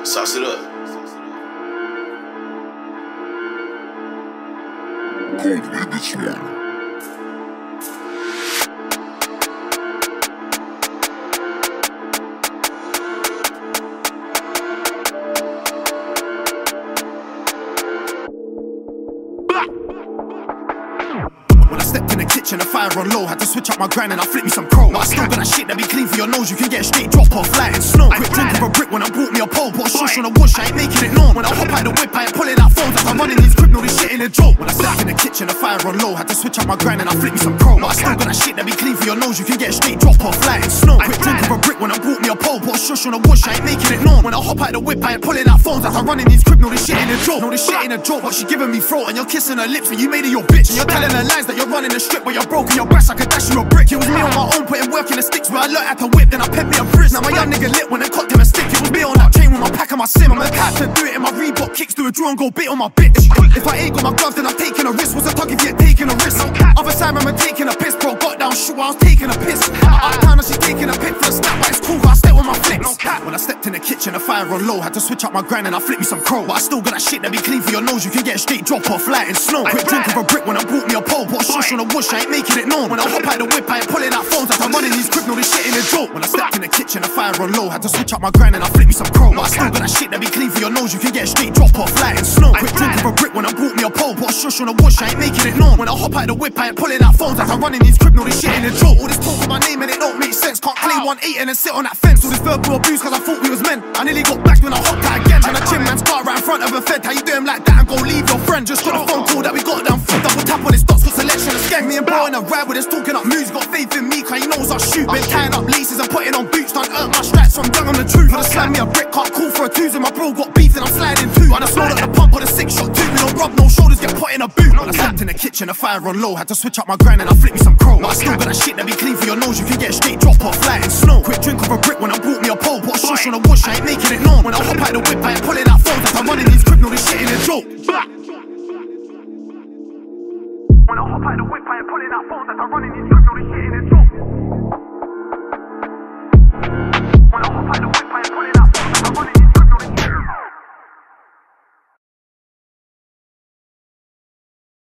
Sauce it up. Cold with this one. When I stepped in the kitchen, the fire on low. Had to switch up my grind and I flip me some crow. But I still got that shit that be clean for your nose. You can get a straight drop off, light and snow. Quick drink of a brick when I brought me a pole. Put a shush on a bush, I ain't making it known. When I hop out the whip, I ain't pulling out phones. As I'm running these grip, know this shit ain't a joke. When I stepped in the kitchen, the fire on low. Had to switch up my grind and I flip me some crow. But I still got that shit that be clean for your nose. You can get a straight drop off, light and snow. Quick drink of a brick when I brought me a pole. Put a shush on a bush, I ain't making it known. When I hop out the whip, I ain't pulling out phones. As I'm running these grip, know this shit ain't a joke. Know this shit ain't a joke, but she giving me throat and you're kissing her lips and you made her your bitch. And you're telling her lies that you're running the strip where you're broken your breast. I could dash you a brick. It was me on my own, putting work in the sticks where I learned how to whip, then I pepped me a wrist. Now my young nigga lit when they cocked him a stick. It was me on that chain with my pack and my sim. I'm the type to do it in my Reebok kicks, do a draw and go bait on my bitch. If I ain't got my gloves, then I'm taking a risk. What's a tug if you're taking a risk? Other side, I'm taking a piss, bro. Got down, shoot, I was taking a piss. Uptown, and she's taking a pic for a snap, but it's cool, I step with my flips. When I stepped in the kitchen, the fire on low. Had to switch up my grind and I flip me some crow. But I still got that shit that be clean for your nose. You can get a straight drop off, light and snow. Quick drink of a brick when I brought me a pole. Put a shush on a bush, I ain't making it known. When I hop out the whip, I ain't pulling out phones. As I'm running these grip, know this shit ain't a joke. When I stepped in the kitchen, the fire on low. Had to switch up my grind and I flip me some crow. But I still got that shit that be clean for your nose. You can get a straight drop off, light and snow. Quick drink of a brick when I brought me a pole. Put a shush on a bush, I ain't making it known. When I hop out the whip, I ain't pulling out phones. As I'm running these grip, know this shit ain't a joke. All this talk with my name and it don't make sense. Can't play 1-8 and then sit on that fence. All this verbal abuse cause I thought we was men. I nearly got back when I hopped out again. And a chin man's car right in front of a fed. How you doing like that and go leave your friend? Just got a phone call that we got down foot. Double tap on his dots for selection and skank. Me and bro in a ride with us talking up moves. Got faith in me cause he knows I shoot. Been tying up laces and putting on boots. Done earned my stripes from young on the truth. Wanna slam me a brick, can't call for a twos. And my bro got beef and I'm sliding too. I just rolled at the pump on a 6-shot too. We don't rub no shoulders, get put in a boot. When I stepped in the kitchen, the fire on low. Had to switch up my grind and I flip me some crow. But I still got that shit that be clean for your nose. You can get a straight drop off, light and snow. Quick drink of a brick when I brought me a pole. Put a shush on a bush, I ain't making it known. When I hop out the whip, I ain't pulling out phones. As I'm running these grip, know this shit ain't a joke. When I hop out the whip, I ain't pulling out phones. As I'm running these grip, know this shit ain't a joke.